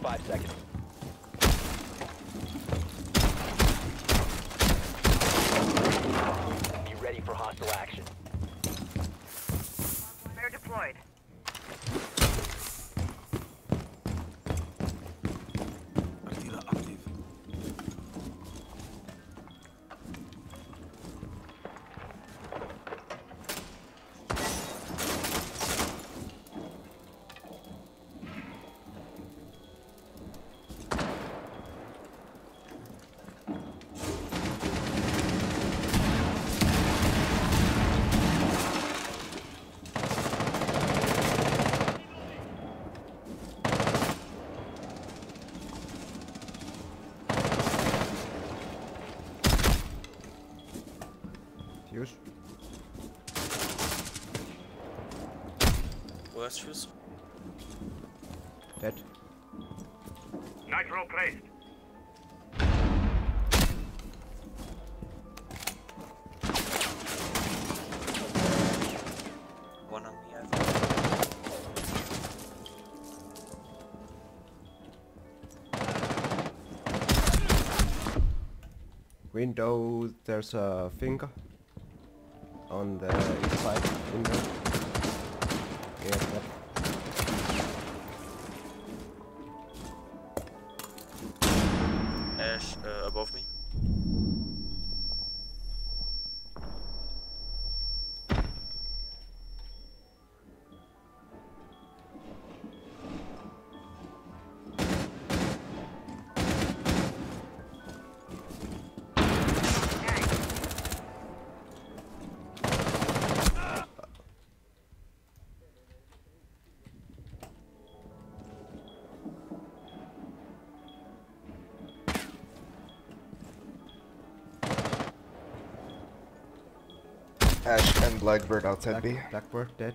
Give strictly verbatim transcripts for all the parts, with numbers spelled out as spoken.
five seconds. Be ready for hostile action. They're deployed. Aktiver aktiv. Fuse. Worst fuse. Dead. Nitro placed. One on me, I think. Window, there's a finger on the east side window. Yeah, that. Ash uh, above me. Ash and Blackbird outside B. Black, Blackbird dead.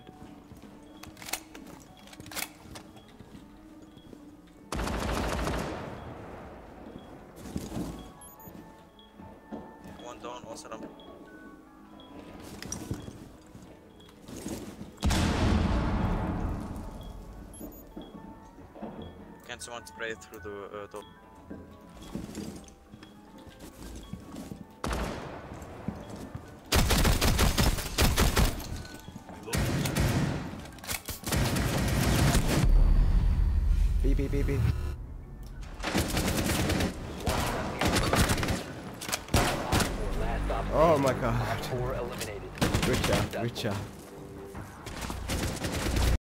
One down, also down. Can someone spray through the uh, door? B, B, B, B. Oh my god. Four eliminated. Good job, good job.